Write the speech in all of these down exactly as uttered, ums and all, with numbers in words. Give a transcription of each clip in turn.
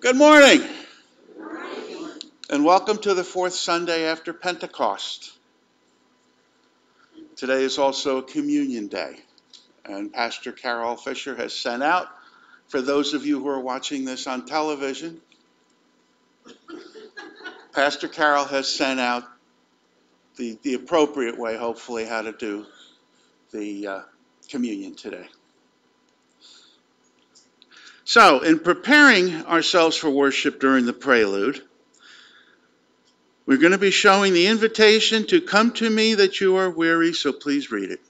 Good morning, and welcome to the fourth Sunday after Pentecost. Today is also Communion Day, and Pastor Carol Fisher has sent out, for those of you who are watching this on television, Pastor Carol has sent out the, the appropriate way, hopefully, how to do the uh, communion today. So, in preparing ourselves for worship during the prelude, we're going to be showing the invitation to come to me that you are weary, so please read it.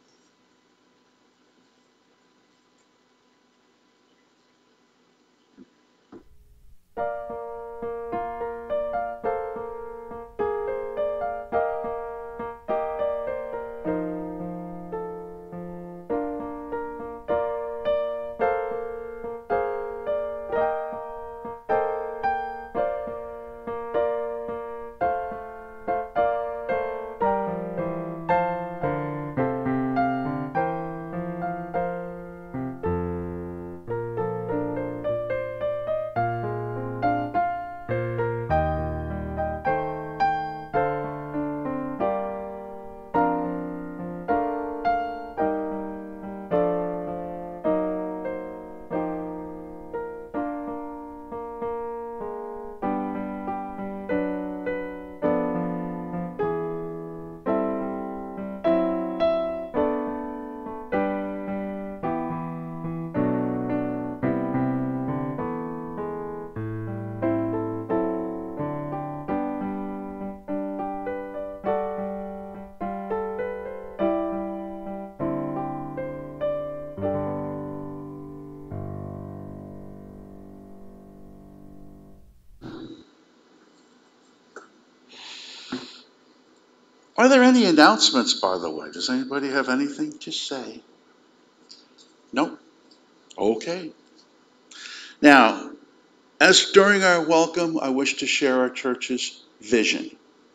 Are there any announcements, by the way? Does anybody have anything to say? No? Okay. Now, as during our welcome, I wish to share our church's vision.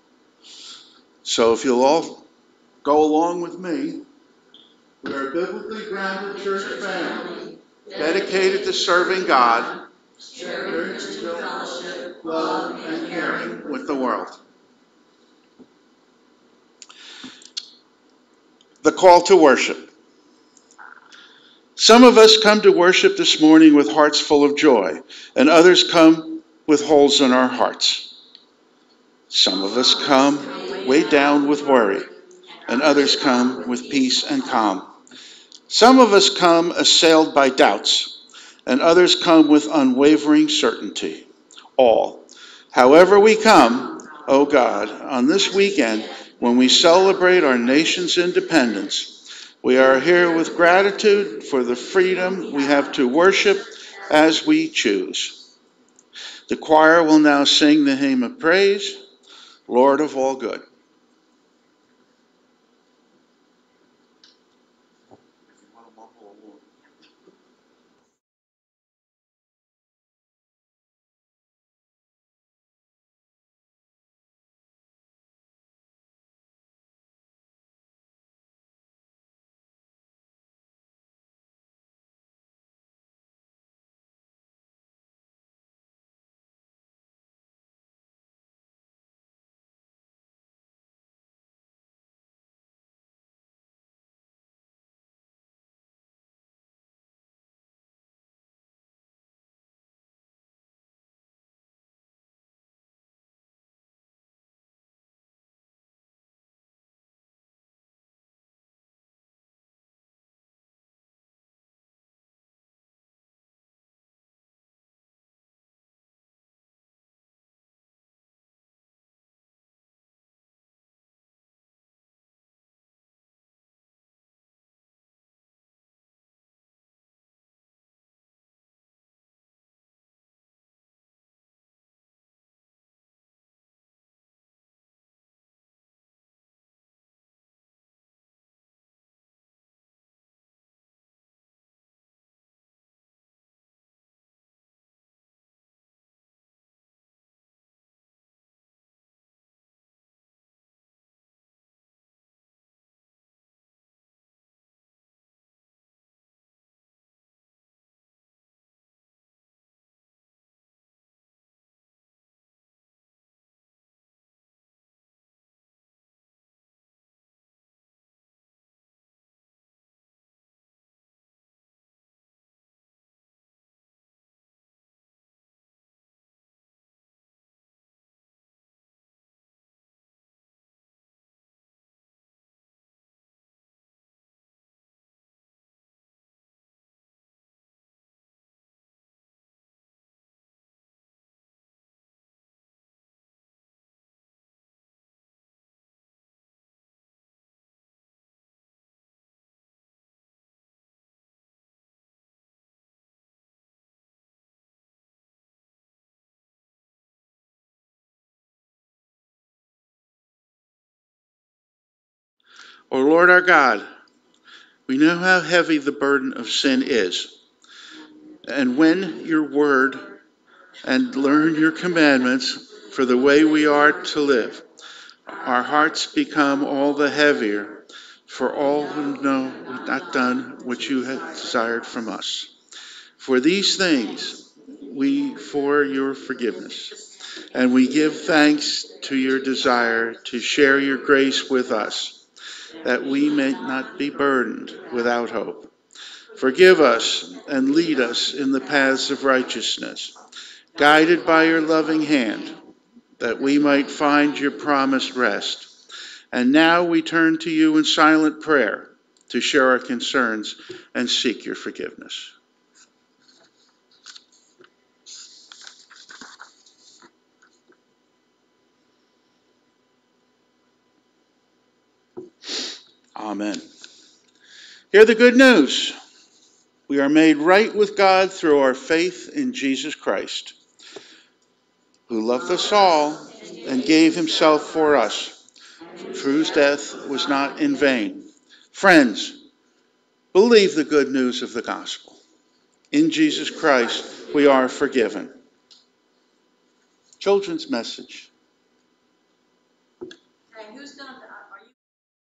So if you'll all go along with me, we are a biblically grounded church family dedicated to serving God, sharing fellowship, love, and caring with the world. The call to worship. Some of us come to worship this morning with hearts full of joy, and others come with holes in our hearts. Some of us come weighed down with worry, and others come with peace and calm. Some of us come assailed by doubts, and others come with unwavering certainty. All, however we come, O God, on this weekend, when we celebrate our nation's independence, we are here with gratitude for the freedom we have to worship as we choose. The choir will now sing the hymn of praise, Lord of all good. O Lord our God, we know how heavy the burden of sin is. And when your word and learn your commandments for the way we are to live, our hearts become all the heavier for all who know we've not done what you have desired from us. For these things, we for your forgiveness, and we give thanks to your desire to share your grace with us, that we may not be burdened without hope. Forgive us and lead us in the paths of righteousness, guided by your loving hand, that we might find your promised rest. And now we turn to you in silent prayer to share our concerns and seek your forgiveness. Amen. Hear the good news. We are made right with God through our faith in Jesus Christ, who loved us all and gave himself for us, for whose death was not in vain. Friends, believe the good news of the gospel. In Jesus Christ, we are forgiven. Children's message. Okay, who's going to, are you?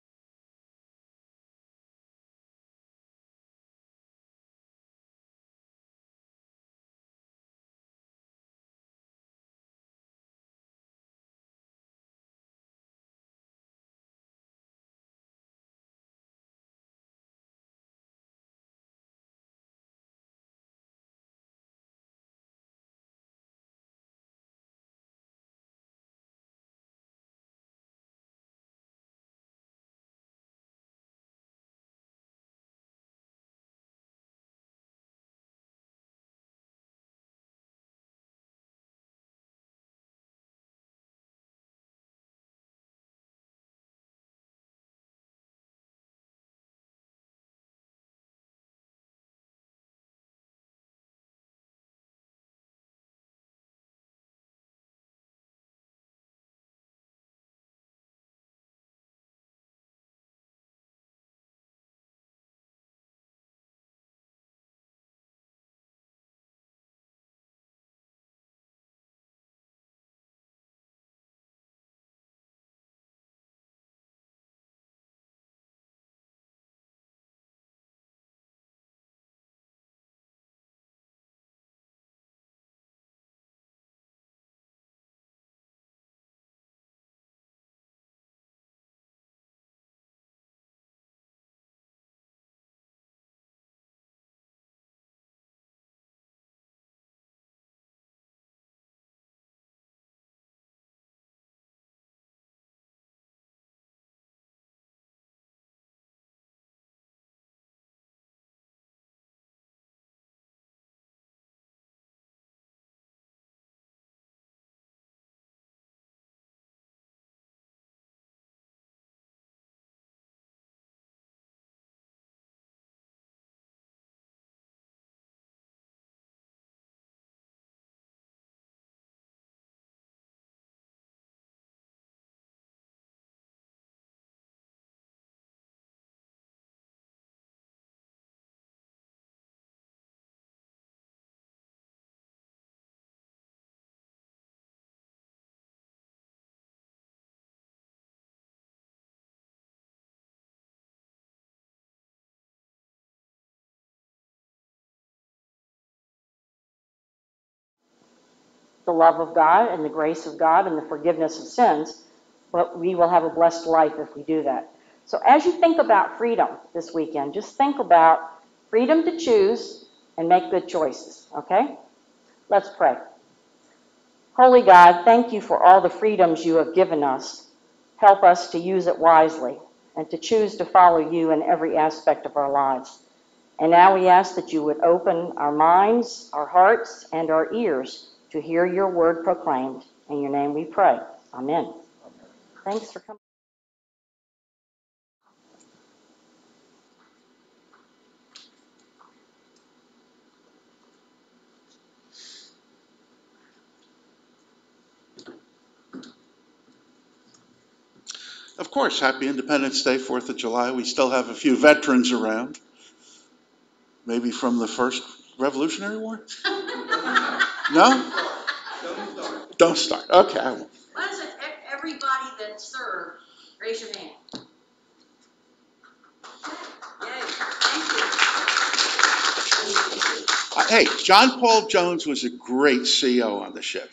The love of God and the grace of God and the forgiveness of sins, but we will have a blessed life if we do that. So as you think about freedom this weekend, just think about freedom to choose and make good choices, okay? Let's pray. Holy God, thank you for all the freedoms you have given us. Help us to use it wisely and to choose to follow you in every aspect of our lives. And now we ask that you would open our minds, our hearts, and our ears to hear your word proclaimed. In your name we pray. Amen. Amen. Thanks for coming. Of of course, happy Independence Day, fourth of July. We still have a few veterans around. Maybe from the first Revolutionary War? No? Don't start. Okay, I won't. Why is it everybody that served, raise your hand. Yay, thank you. Uh, hey, John Paul Jones was a great C O on the ship.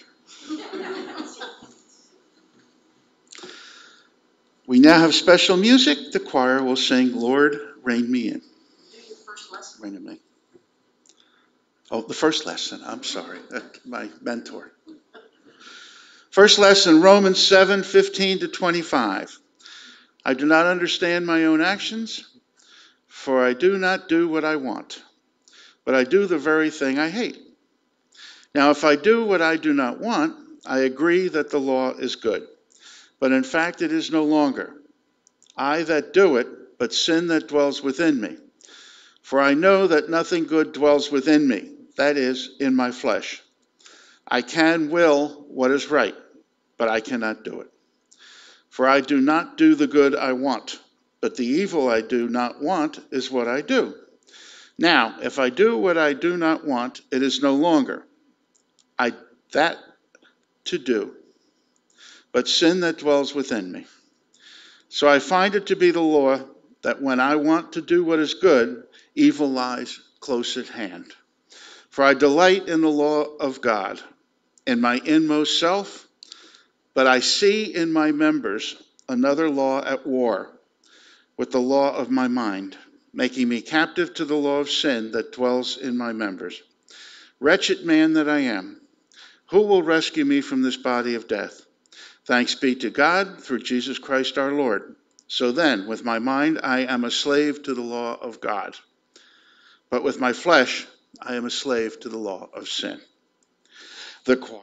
We now have special music. The choir will sing, Lord, Rein Me In. Do your first lesson. Rein in me. Oh, the first lesson. I'm sorry. That's my mentor. First lesson, Romans seven, fifteen to twenty-five. I do not understand my own actions, for I do not do what I want, but I do the very thing I hate. Now, if I do what I do not want, I agree that the law is good. But in fact, it is no longer I that do it, but sin that dwells within me. For I know that nothing good dwells within me, that is, in my flesh. I can will what is right, but I cannot do it. For I do not do the good I want, but the evil I do not want is what I do. Now, if I do what I do not want, it is no longer I that to do, but sin that dwells within me. So I find it to be the law that when I want to do what is good, evil lies close at hand. For I delight in the law of God, in my inmost self, but I see in my members another law at war with the law of my mind, making me captive to the law of sin that dwells in my members. Wretched man that I am, who will rescue me from this body of death? Thanks be to God through Jesus Christ our Lord. So then, with my mind, I am a slave to the law of God. But with my flesh, I am a slave to the law of sin. The choir.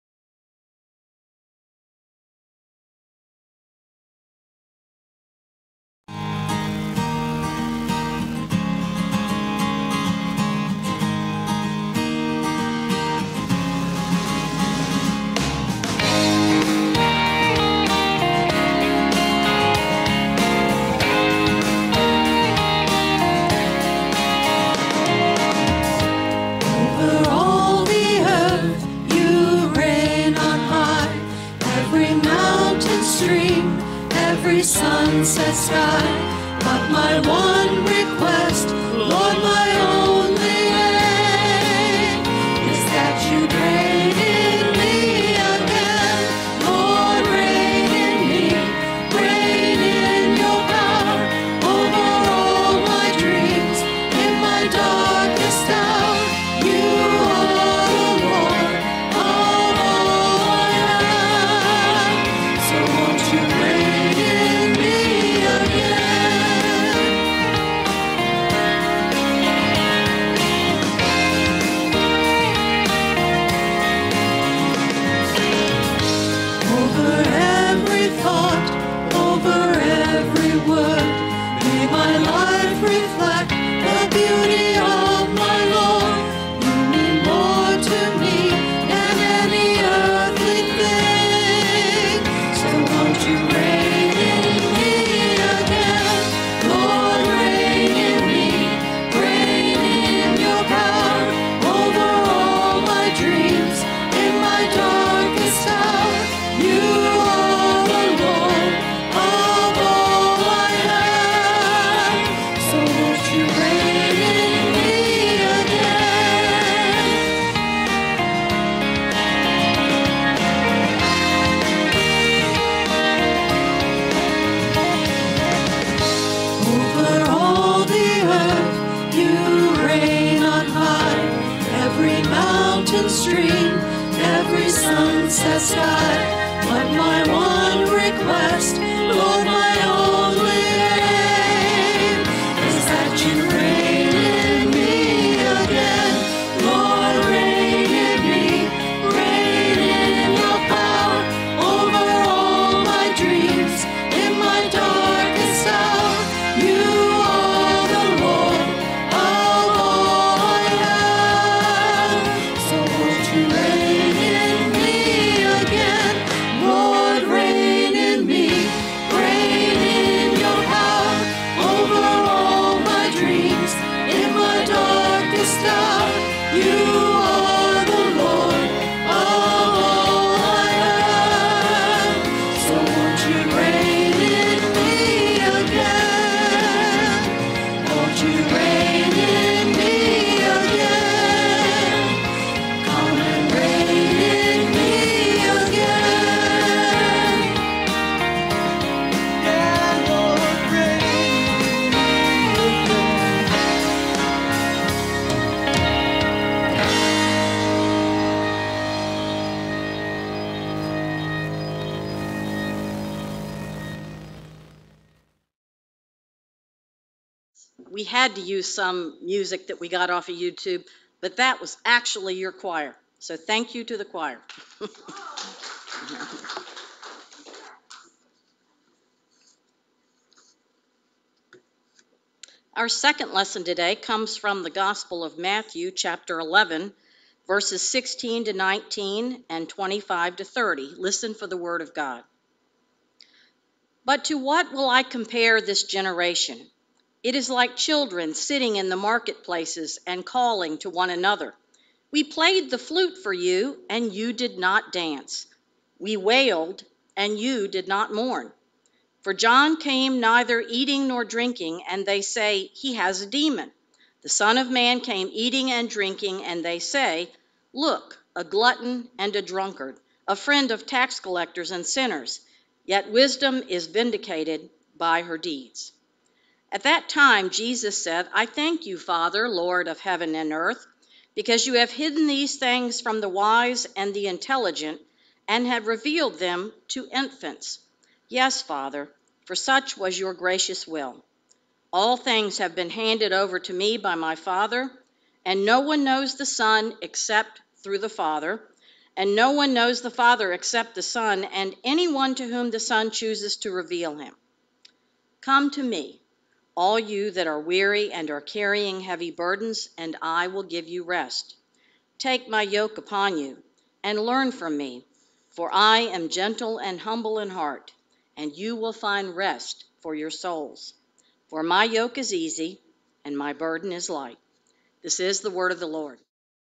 Sunset sky, but my one request, Lord, my only aim, is that you reign in me again. Lord, reign in me, reign in your power, over all my dreams, in my darkest hour. You are the Lord of all I am, so won't you reign in me? Stream, every sunset sky, but my one request, Lord, my only aim, is that you reign in me again. Lord, reign in me, reign in your power, over all my dreams, in my darkest hour. You are the Lord of all I am, so won't you reign in me again? Lord, reign in me, reign You are the Lord of all I have. So won't you reign in me again? Won't you reign in me again? Come and reign in me again. Yeah, Lord, reign in me again. We had to use some music that we got off of YouTube, but that was actually your choir. So thank you to the choir. Our second lesson today comes from the Gospel of Matthew, chapter eleven, verses sixteen to nineteen and twenty-five to thirty. Listen for the word of God. But to what will I compare this generation? It is like children sitting in the marketplaces and calling to one another. We played the flute for you, and you did not dance. We wailed, and you did not mourn. For John came neither eating nor drinking, and they say, he has a demon. The Son of Man came eating and drinking, and they say, look, a glutton and a drunkard, a friend of tax collectors and sinners. Yet wisdom is vindicated by her deeds. At that time, Jesus said, I thank you, Father, Lord of heaven and earth, because you have hidden these things from the wise and the intelligent and have revealed them to infants. Yes, Father, for such was your gracious will. All things have been handed over to me by my Father, and no one knows the Son except through the Father, and no one knows the Father except the Son, and anyone to whom the Son chooses to reveal him. Come to me, all you that are weary and are carrying heavy burdens, and I will give you rest. Take my yoke upon you, and learn from me, for I am gentle and humble in heart, and you will find rest for your souls. For my yoke is easy, and my burden is light. This is the word of the Lord.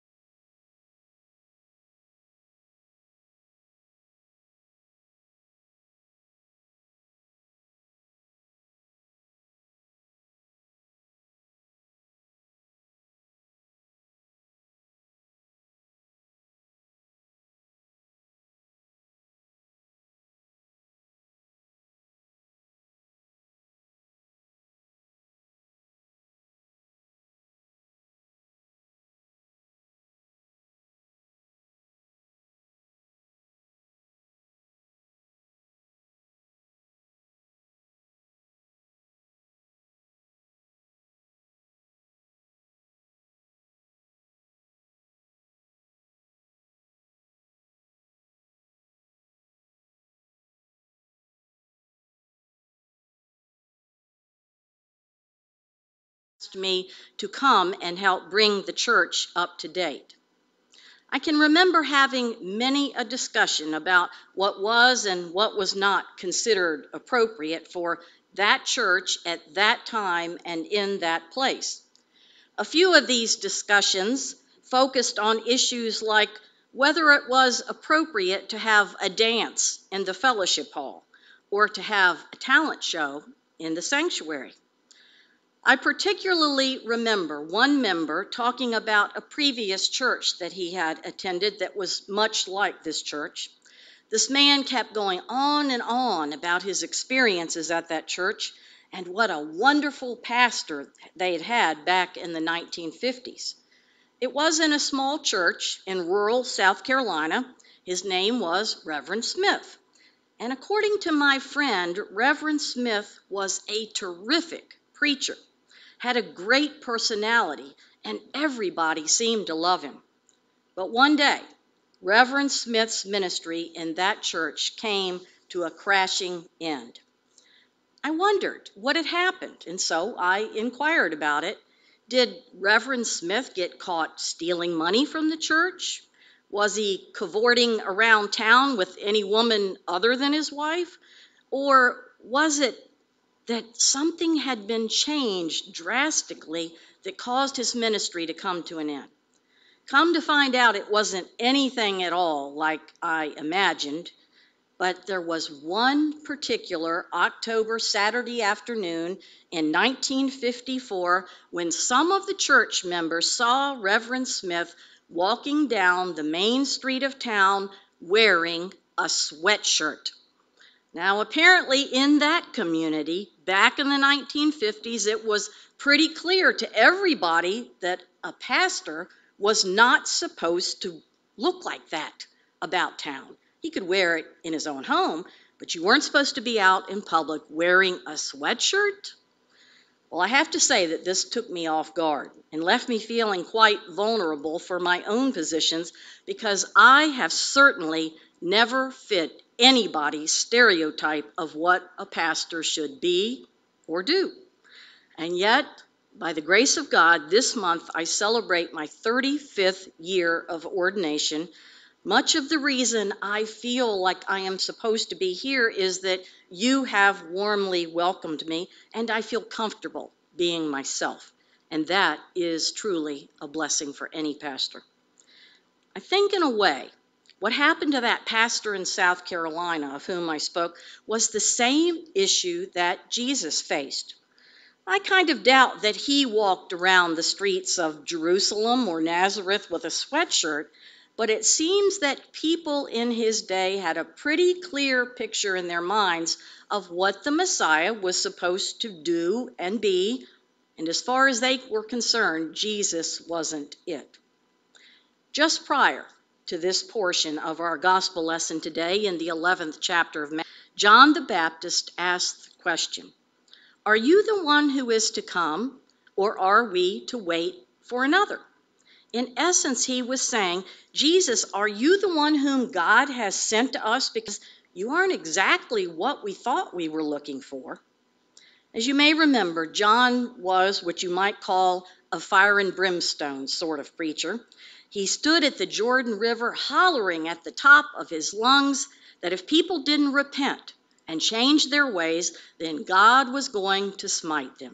Asked me to come and help bring the church up to date. I can remember having many a discussion about what was and what was not considered appropriate for that church at that time and in that place. A few of these discussions focused on issues like whether it was appropriate to have a dance in the fellowship hall or to have a talent show in the sanctuary. I particularly remember one member talking about a previous church that he had attended that was much like this church. This man kept going on and on about his experiences at that church and what a wonderful pastor they had had back in the nineteen fifties. It was in a small church in rural South Carolina. His name was Reverend Smith. And according to my friend, Reverend Smith was a terrific preacher, had a great personality, and everybody seemed to love him. But one day, Reverend Smith's ministry in that church came to a crashing end. I wondered what had happened, and so I inquired about it. Did Reverend Smith get caught stealing money from the church? Was he cavorting around town with any woman other than his wife? Or was it that something had been changed drastically that caused his ministry to come to an end? Come to find out, it wasn't anything at all like I imagined, but there was one particular October Saturday afternoon in nineteen fifty-four when some of the church members saw Reverend Smith walking down the main street of town wearing a sweatshirt. Now, apparently in that community, back in the nineteen fifties, it was pretty clear to everybody that a pastor was not supposed to look like that about town. He could wear it in his own home, but you weren't supposed to be out in public wearing a sweatshirt. Well, I have to say that this took me off guard and left me feeling quite vulnerable for my own positions, because I have certainly never fit anybody's stereotype of what a pastor should be or do. And yet, by the grace of God, this month I celebrate my thirty-fifth year of ordination. Much of the reason I feel like I am supposed to be here is that you have warmly welcomed me, and I feel comfortable being myself. And that is truly a blessing for any pastor. I think in a way, what happened to that pastor in South Carolina of whom I spoke was the same issue that Jesus faced. I kind of doubt that he walked around the streets of Jerusalem or Nazareth with a sweatshirt, but it seems that people in his day had a pretty clear picture in their minds of what the Messiah was supposed to do and be, and as far as they were concerned, Jesus wasn't it. Just prior to this portion of our gospel lesson today, in the eleventh chapter of Matthew, John the Baptist asked the question, "Are you the one who is to come, or are we to wait for another?" In essence, he was saying, Jesus, are you the one whom God has sent to us? Because you aren't exactly what we thought we were looking for. As you may remember, John was what you might call a fire and brimstone sort of preacher. He stood at the Jordan River hollering at the top of his lungs that if people didn't repent and change their ways, then God was going to smite them.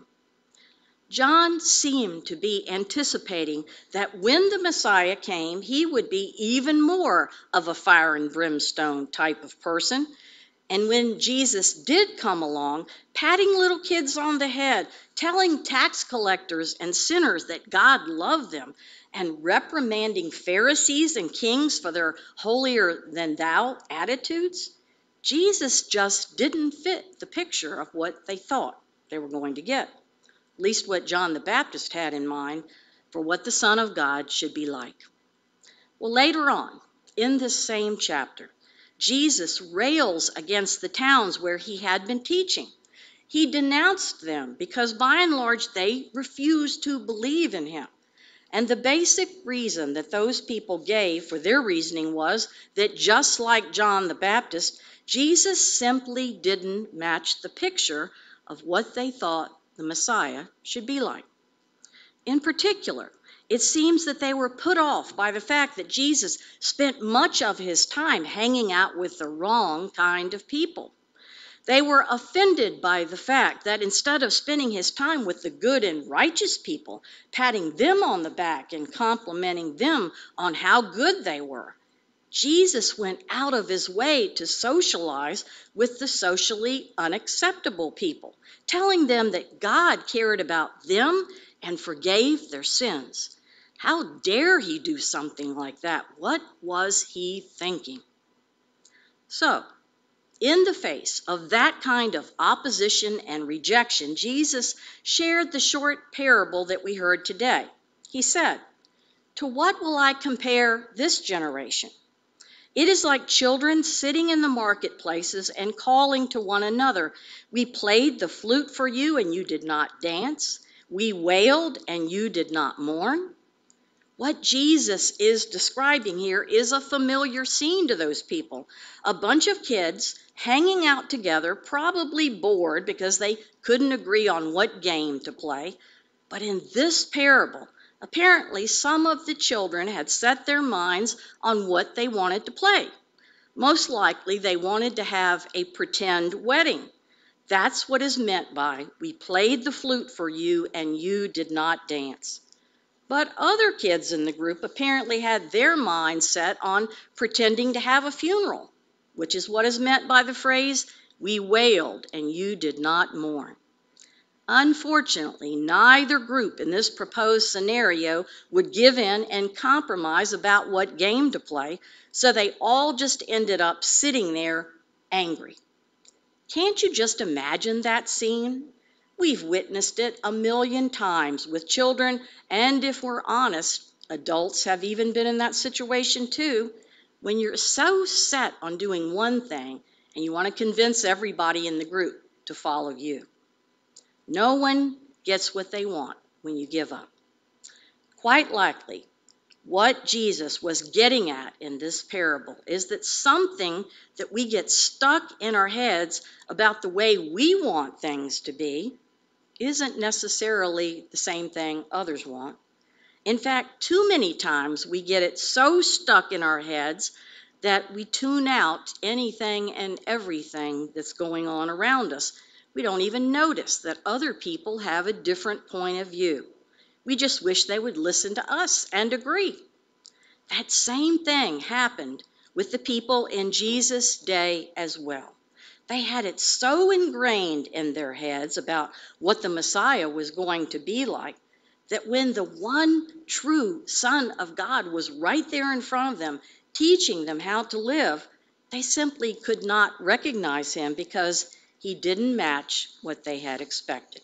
John seemed to be anticipating that when the Messiah came, he would be even more of a fire and brimstone type of person. And when Jesus did come along, patting little kids on the head, telling tax collectors and sinners that God loved them, and reprimanding Pharisees and kings for their holier-than-thou attitudes, Jesus just didn't fit the picture of what they thought they were going to get. At least what John the Baptist had in mind for what the Son of God should be like. Well, later on, in this same chapter, Jesus rails against the towns where he had been teaching. He denounced them because by and large they refused to believe in him. And the basic reason that those people gave for their reasoning was that just like John the Baptist, Jesus simply didn't match the picture of what they thought the Messiah should be like. In particular, it seems that they were put off by the fact that Jesus spent much of his time hanging out with the wrong kind of people. They were offended by the fact that instead of spending his time with the good and righteous people, patting them on the back and complimenting them on how good they were, Jesus went out of his way to socialize with the socially unacceptable people, telling them that God cared about them and forgave their sins. How dare he do something like that? What was he thinking? So, in the face of that kind of opposition and rejection, Jesus shared the short parable that we heard today. He said, "To what will I compare this generation? It is like children sitting in the marketplaces and calling to one another. We played the flute for you and you did not dance. We wailed and you did not mourn." What Jesus is describing here is a familiar scene to those people. A bunch of kids hanging out together, probably bored because they couldn't agree on what game to play. But in this parable, apparently some of the children had set their minds on what they wanted to play. Most likely they wanted to have a pretend wedding. That's what is meant by, "We played the flute for you and you did not dance." But other kids in the group apparently had their mind set on pretending to have a funeral, which is what is meant by the phrase, "We wailed and you did not mourn." Unfortunately, neither group in this proposed scenario would give in and compromise about what game to play, so they all just ended up sitting there angry. Can't you just imagine that scene? We've witnessed it a million times with children, and if we're honest, adults have even been in that situation too, when you're so set on doing one thing and you want to convince everybody in the group to follow you. No one gets what they want when you give up. Quite likely, what Jesus was getting at in this parable is that something that we get stuck in our heads about the way we want things to be isn't necessarily the same thing others want. In fact, too many times we get it so stuck in our heads that we tune out anything and everything that's going on around us. We don't even notice that other people have a different point of view. We just wish they would listen to us and agree. That same thing happened with the people in Jesus' day as well. They had it so ingrained in their heads about what the Messiah was going to be like that when the one true Son of God was right there in front of them, teaching them how to live, they simply could not recognize him because he didn't match what they had expected.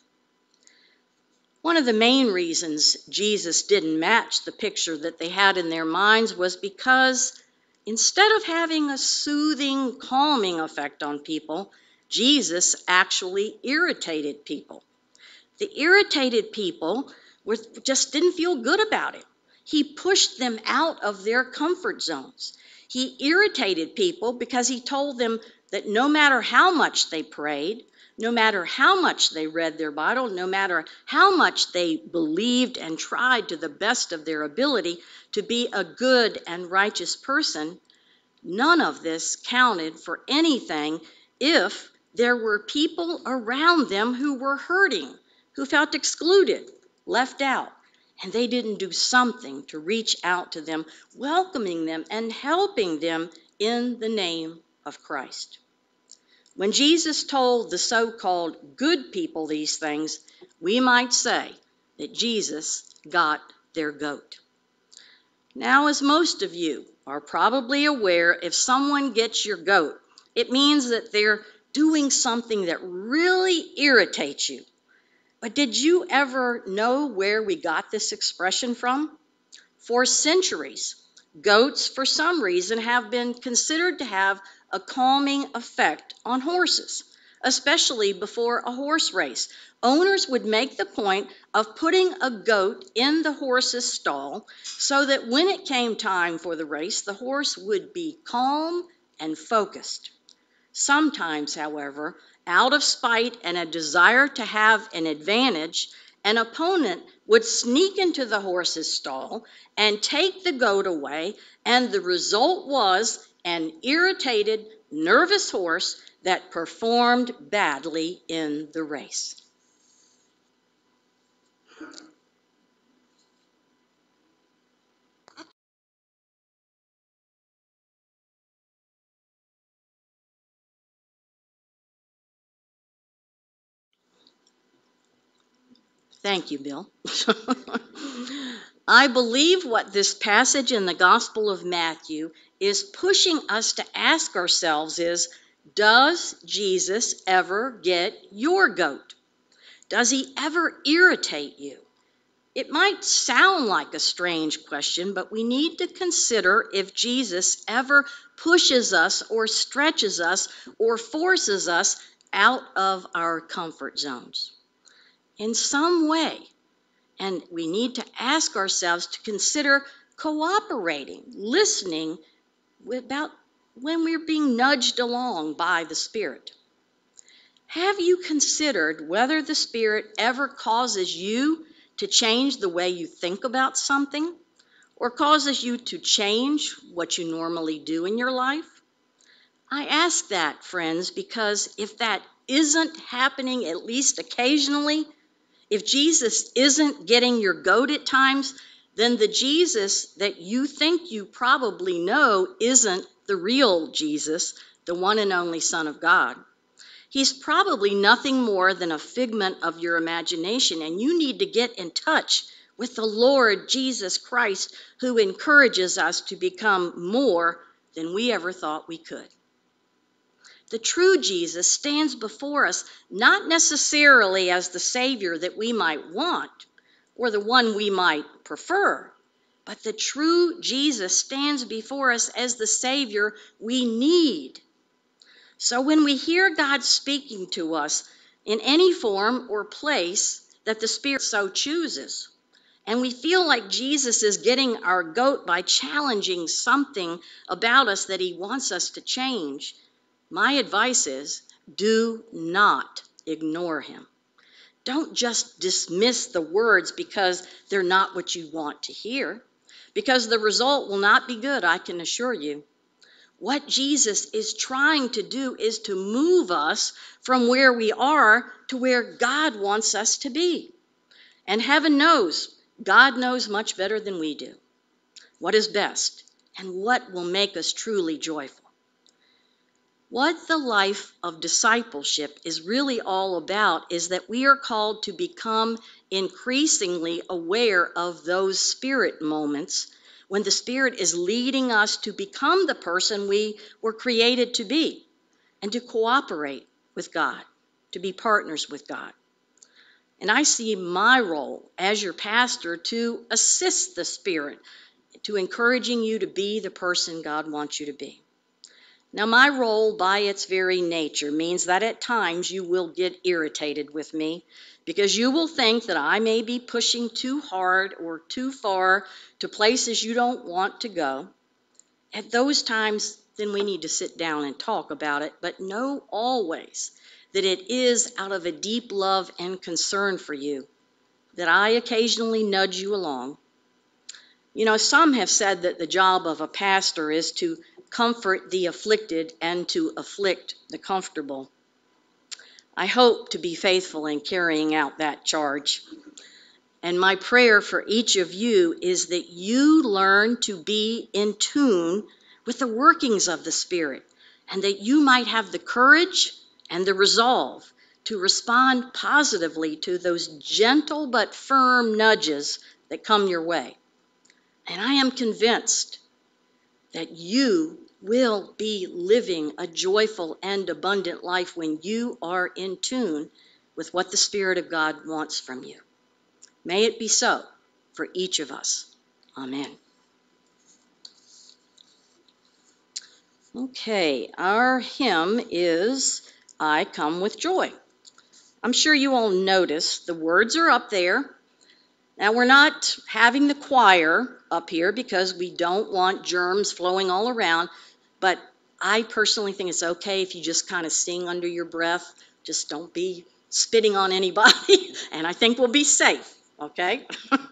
One of the main reasons Jesus didn't match the picture that they had in their minds was because instead of having a soothing, calming effect on people, Jesus actually irritated people. The irritated people were, just didn't feel good about it. He pushed them out of their comfort zones. He irritated people because he told them that no matter how much they prayed, no matter how much they read their Bible, no matter how much they believed and tried to the best of their ability to be a good and righteous person, none of this counted for anything if there were people around them who were hurting, who felt excluded, left out, and they didn't do something to reach out to them, welcoming them and helping them in the name of Christ. When Jesus told the so-called good people these things, we might say that Jesus got their goat. Now, as most of you are probably aware, if someone gets your goat, it means that they're doing something that really irritates you. But did you ever know where we got this expression from? For centuries, goats, for some reason, have been considered to have a calming effect on horses, especially before a horse race. Owners would make the point of putting a goat in the horse's stall so that when it came time for the race, the horse would be calm and focused. Sometimes, however, out of spite and a desire to have an advantage, an opponent would sneak into the horse's stall and take the goat away, and the result was an irritated, nervous horse that performed badly in the race. Thank you, Bill. I believe what this passage in the Gospel of Matthew is pushing us to ask ourselves is, does Jesus ever get your goat? Does he ever irritate you? It might sound like a strange question, but we need to consider if Jesus ever pushes us or stretches us or forces us out of our comfort zones in some way. And we need to ask ourselves to consider cooperating, listening about when we're being nudged along by the Spirit. Have you considered whether the Spirit ever causes you to change the way you think about something or causes you to change what you normally do in your life? I ask that, friends, because if that isn't happening at least occasionally, if Jesus isn't getting your goat at times, then the Jesus that you think you probably know isn't the real Jesus, the one and only Son of God. He's probably nothing more than a figment of your imagination, and you need to get in touch with the Lord Jesus Christ, who encourages us to become more than we ever thought we could. The true Jesus stands before us not necessarily as the Savior that we might want or the one we might prefer, but the true Jesus stands before us as the Savior we need. So when we hear God speaking to us in any form or place that the Spirit so chooses, and we feel like Jesus is getting our goat by challenging something about us that he wants us to change, my advice is, do not ignore him. Don't just dismiss the words because they're not what you want to hear, because the result will not be good, I can assure you. What Jesus is trying to do is to move us from where we are to where God wants us to be. And heaven knows, God knows much better than we do what is best and what will make us truly joyful. What the life of discipleship is really all about is that we are called to become increasingly aware of those Spirit moments when the Spirit is leading us to become the person we were created to be and to cooperate with God, to be partners with God. And I see my role as your pastor to assist the Spirit, to encouraging you to be the person God wants you to be. Now, my role by its very nature means that at times you will get irritated with me because you will think that I may be pushing too hard or too far to places you don't want to go. At those times, then we need to sit down and talk about it, but know always that it is out of a deep love and concern for you that I occasionally nudge you along. You know, some have said that the job of a pastor is to comfort the afflicted and to afflict the comfortable. I hope to be faithful in carrying out that charge. And my prayer for each of you is that you learn to be in tune with the workings of the Spirit, and that you might have the courage and the resolve to respond positively to those gentle but firm nudges that come your way. And I am convinced that you will be living a joyful and abundant life when you are in tune with what the Spirit of God wants from you. May it be so for each of us. Amen. Okay, our hymn is I Come with Joy. I'm sure you all noticed the words are up there. Now, we're not having the choir up here because we don't want germs flowing all around, but I personally think it's okay if you just kind of sing under your breath. Just don't be spitting on anybody, and I think we'll be safe, okay?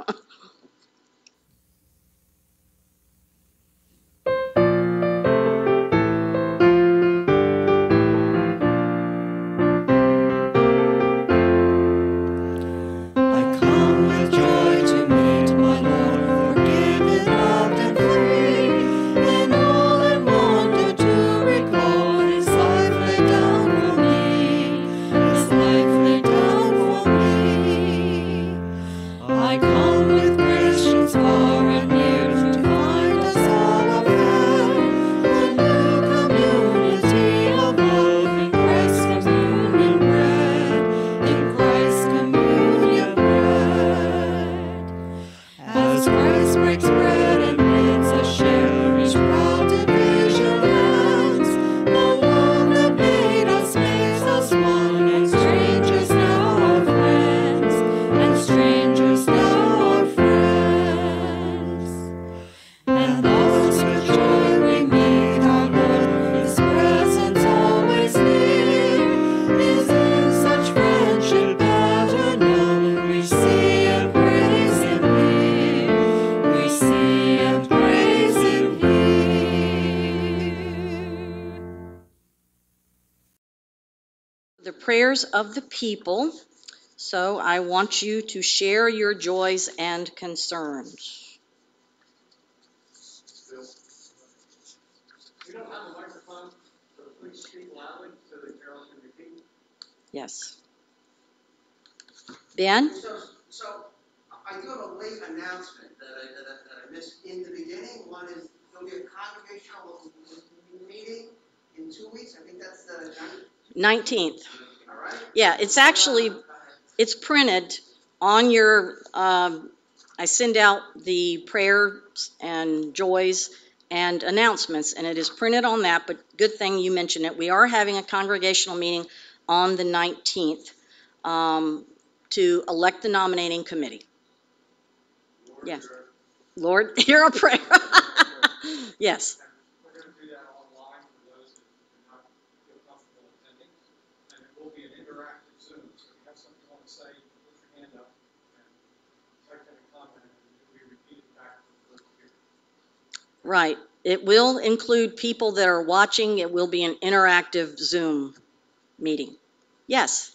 The prayers of the people. So I want you to share your joys and concerns. We don't have a microphone, so please speak loudly so that Carol can repeat. Yes. Ben? So, so I do have a late announcement that I, that I, that I missed in the beginning. One is there'll be a congregational meeting in two weeks. I think that's the nineteenth. All right. Yeah, it's actually, it's printed on your, um, I send out the prayers and joys and announcements, and it is printed on that, but good thing you mentioned it. We are having a congregational meeting on the nineteenth um, to elect the nominating committee. Yes. Lord, hear our prayer. Yes. We're going to do that online for those that do not feel comfortable attending. And it will be an interactive Zoom. So if you have something you want to say, put your hand up and type in a comment, and it will be repeated back to the first year. Right. It will include people that are watching. It will be an interactive Zoom meeting. Yes.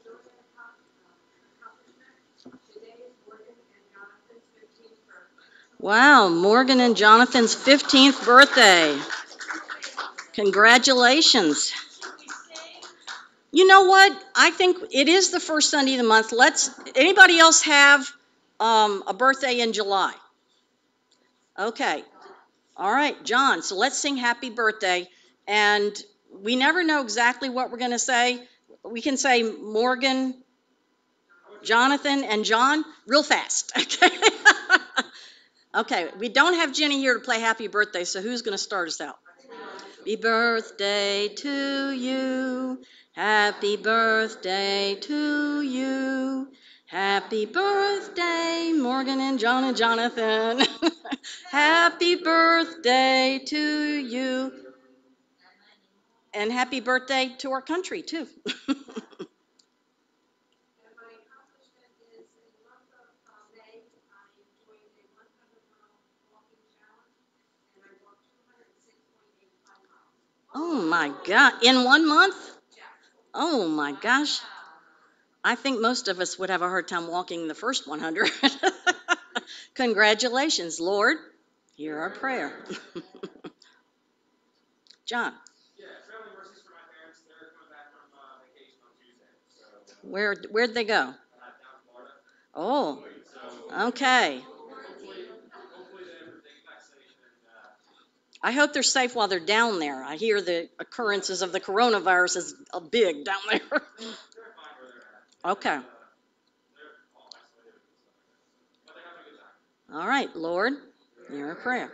Wow, Morgan and Jonathan's fifteenth birthday. Congratulations. You know what? I think it is the first Sunday of the month. Let's, anybody else have um, a birthday in July? Okay. All right, John. So let's sing happy birthday. And we never know exactly what we're going to say. We can say Morgan, Jonathan, and John real fast. Okay. Okay, we don't have Jenny here to play happy birthday, so who's going to start us out? Happy birthday to you. Happy birthday to you. Happy birthday, Morgan and John and Jonathan. Happy birthday to you. And happy birthday to our country, too. Oh my God, in one month? Oh my gosh. I think most of us would have a hard time walking the first one hundred. Congratulations, Lord. Hear our prayer. John. Yeah, traveling mercies for my parents. They're coming back from uh, vacation on Tuesday. So, Where, where'd they go? uh, down in Florida. Oh, So, okay. hopefully, hopefully they get back safe. And, uh, I hope they're safe while they're down there. I hear the occurrences of the coronavirus is uh, big down there. they're fine where they're at. Okay. Uh, they're all isolated and stuff like that. So, but they're having a good time. All right, Lord, hear our prayer.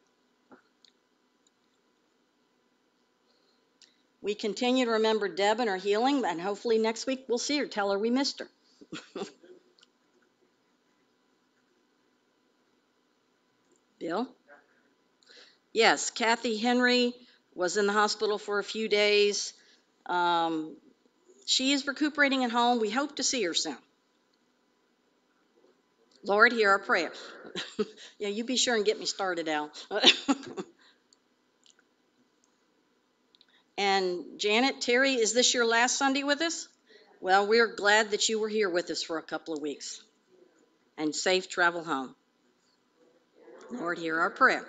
We continue to remember Deb and her healing, and hopefully next week we'll see her. Tell her we missed her. Bill? Yes, Kathy Henry was in the hospital for a few days. Um, she is recuperating at home. We hope to see her soon. Lord, hear our prayer. Yeah, you be sure and get me started, Al. And Janet, Terry, is this your last Sunday with us? Well, we're glad that you were here with us for a couple of weeks. And safe travel home. Lord, hear our prayer.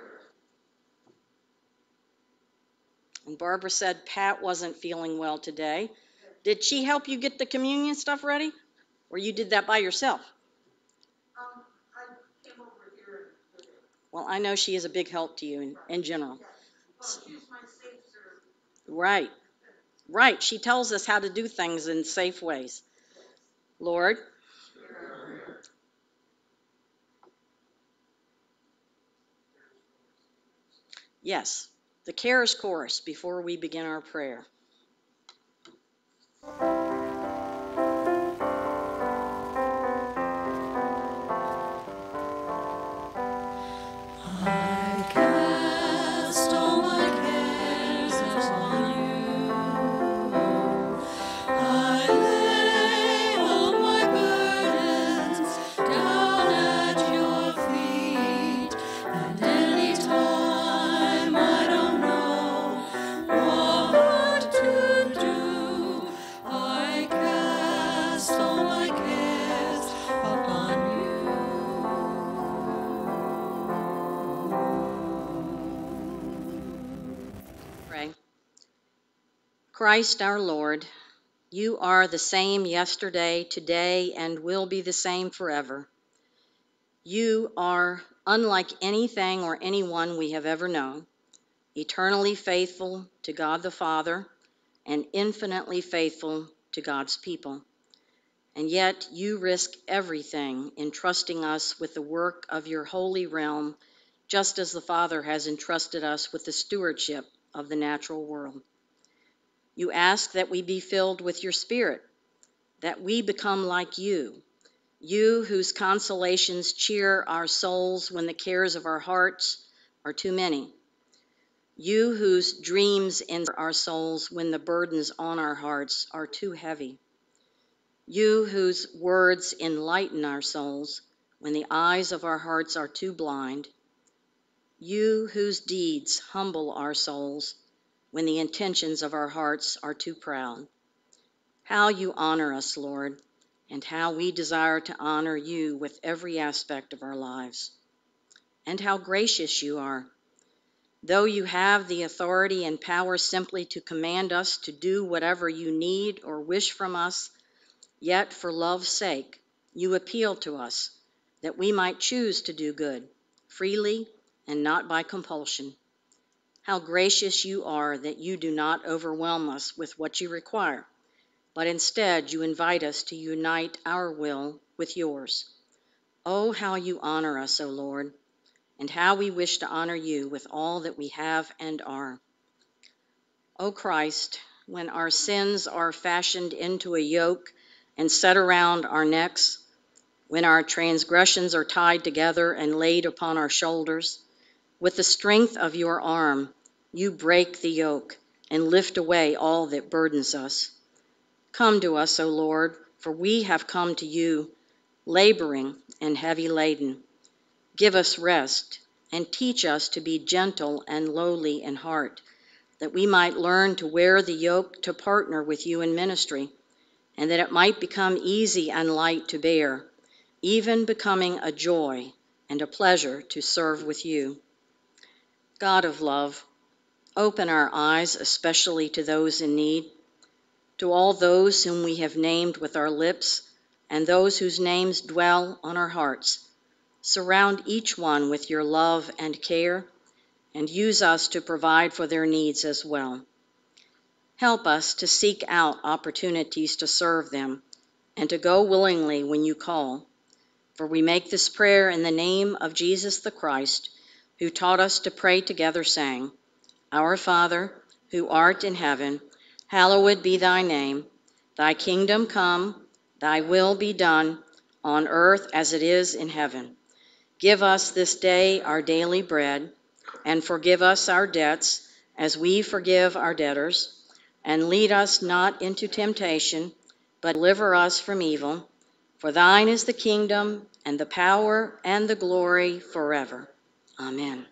And Barbara said Pat wasn't feeling well today. Did she help you get the communion stuff ready? Or you did that by yourself? Um, I came over here and did it. Well, I know she is a big help to you in, in general. Well, she's my safe serve. Right. Right. She tells us how to do things in safe ways. Lord. Yes. The cares chorus before we begin our prayer. I cast all my cares upon you. I lay all my burdens down at your feet. And anytime I don't know what Christ our Lord, you are the same yesterday, today, and will be the same forever. You are unlike anything or anyone we have ever known, eternally faithful to God the Father and infinitely faithful to God's people. And yet you risk everything in trusting us with the work of your holy realm, just as the Father has entrusted us with the stewardship of the natural world. You ask that we be filled with your Spirit, that we become like you, you whose consolations cheer our souls when the cares of our hearts are too many, you whose dreams enter our souls when the burdens on our hearts are too heavy, you whose words enlighten our souls when the eyes of our hearts are too blind, you whose deeds humble our souls when the intentions of our hearts are too proud. How you honor us, Lord, and how we desire to honor you with every aspect of our lives. And how gracious you are. Though you have the authority and power simply to command us to do whatever you need or wish from us, yet for love's sake, you appeal to us that we might choose to do good, freely and not by compulsion. How gracious you are that you do not overwhelm us with what you require, but instead you invite us to unite our will with yours. Oh, how you honor us, O Lord, and how we wish to honor you with all that we have and are. O Christ, when our sins are fashioned into a yoke and set around our necks, when our transgressions are tied together and laid upon our shoulders, with the strength of your arm, you break the yoke and lift away all that burdens us. Come to us, O Lord, for we have come to you, laboring and heavy laden. Give us rest and teach us to be gentle and lowly in heart, that we might learn to wear the yoke to partner with you in ministry, and that it might become easy and light to bear, even becoming a joy and a pleasure to serve with you. God of love, open our eyes especially to those in need, to all those whom we have named with our lips and those whose names dwell on our hearts. Surround each one with your love and care, and use us to provide for their needs as well. Help us to seek out opportunities to serve them and to go willingly when you call. For we make this prayer in the name of Jesus the Christ, who taught us to pray together, saying, Our Father, who art in heaven, hallowed be thy name. Thy kingdom come, thy will be done, on earth as it is in heaven. Give us this day our daily bread, and forgive us our debts as we forgive our debtors. And lead us not into temptation, but deliver us from evil. For thine is the kingdom, and the power, and the glory forever. Amen.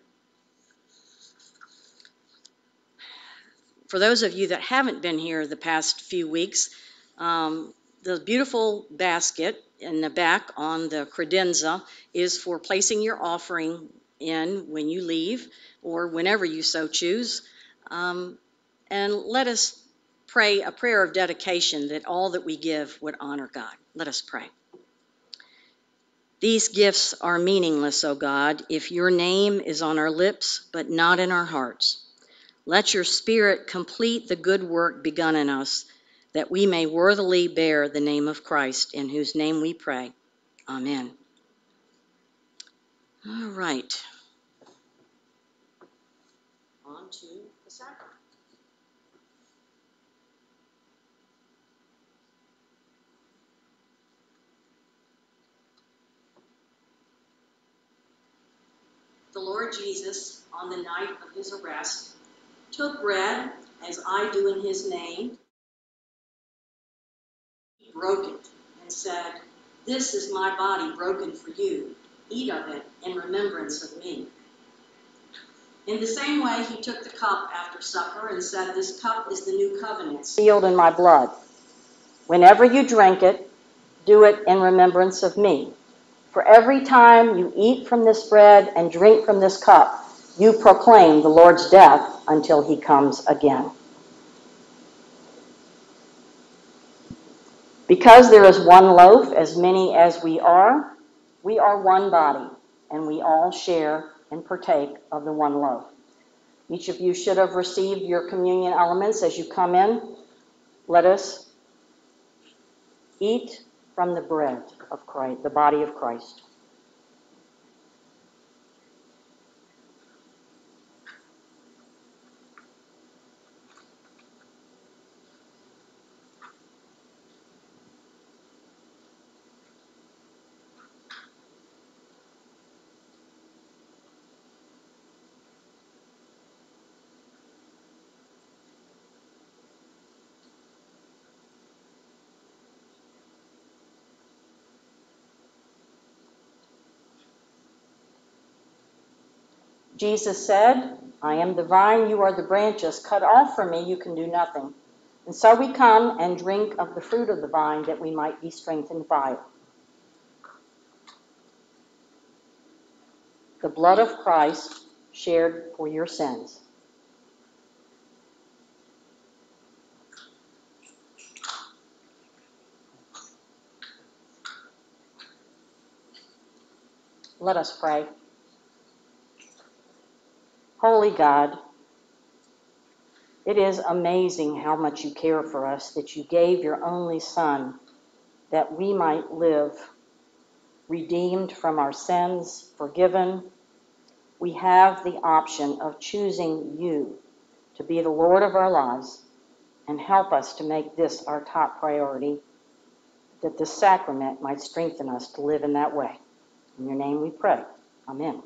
For those of you that haven't been here the past few weeks, um, the beautiful basket in the back on the credenza is for placing your offering in when you leave or whenever you so choose. Um, and let us pray a prayer of dedication that all that we give would honor God. Let us pray. These gifts are meaningless, O God, if your name is on our lips but not in our hearts. Let your Spirit complete the good work begun in us, that we may worthily bear the name of Christ, in whose name we pray. Amen. All right. On to the sacrament. The Lord Jesus, on the night of his arrest, took bread, as I do in his name. He broke it and said, This is my body broken for you. Eat of it in remembrance of me. In the same way, he took the cup after supper and said, This cup is the new covenant, sealed in my blood. Whenever you drink it, do it in remembrance of me. For every time you eat from this bread and drink from this cup, you proclaim the Lord's death until he comes again. Because there is one loaf, as many as we are, we are one body, and we all share and partake of the one loaf. Each of you should have received your communion elements as you come in. Let us eat from the bread of Christ, the body of Christ. Jesus said, I am the vine, you are the branches. Cut off from me, you can do nothing. And so we come and drink of the fruit of the vine that we might be strengthened by it. The blood of Christ shared for your sins. Let us pray. Holy God, it is amazing how much you care for us, that you gave your only Son, that we might live redeemed from our sins, forgiven. We have the option of choosing you to be the Lord of our lives, and help us to make this our top priority, that this sacrament might strengthen us to live in that way. In your name we pray. Amen.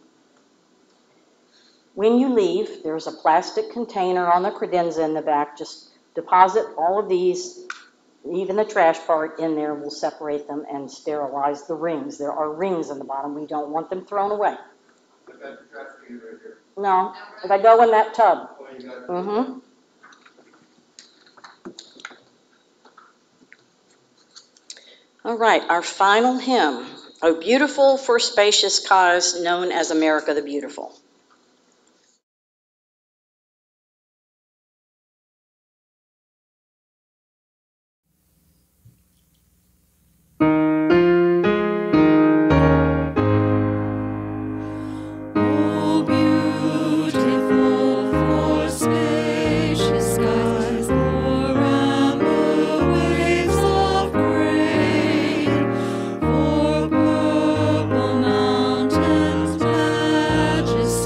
When you leave, there's a plastic container on the credenza in the back. Just deposit all of these, even the trash part, in there. We'll separate them and sterilize the rings. There are rings in the bottom. We don't want them thrown away. Put that in the trash can right here. No, if I go in that tub. Oh, you got it. Mm-hmm. All right, our final hymn, O Beautiful for Spacious Cause, known as America the Beautiful. Oh, beautiful for spacious skies, for amber waves of grain, for purple mountains, majesty.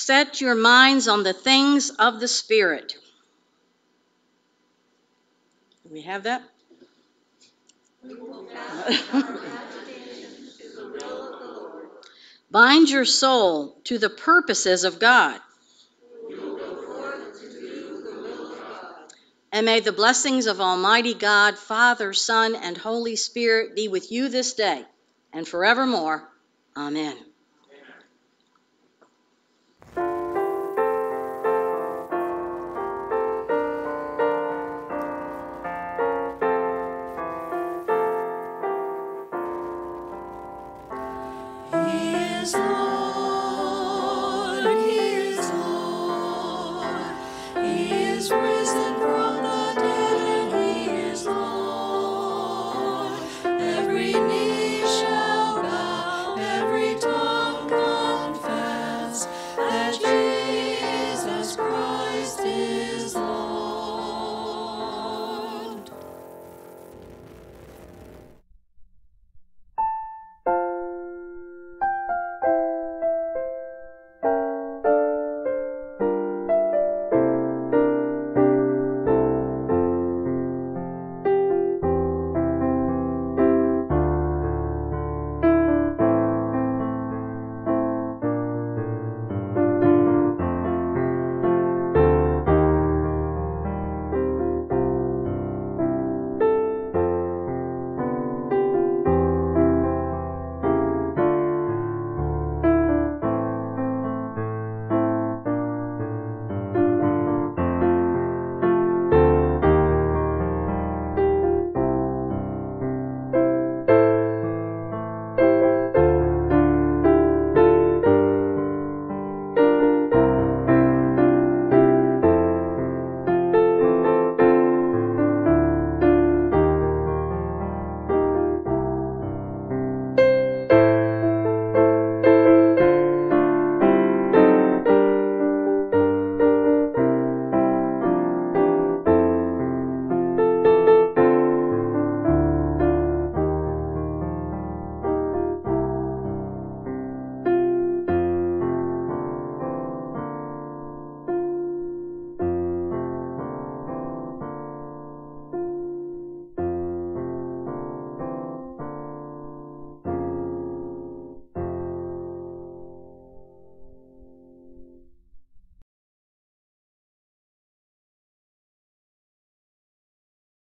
Set your minds on the things of the Spirit. Do we have that? Bind your soul to the purposes of God. And may the blessings of Almighty God, Father, Son, and Holy Spirit be with you this day and forevermore. Amen. He is Lord.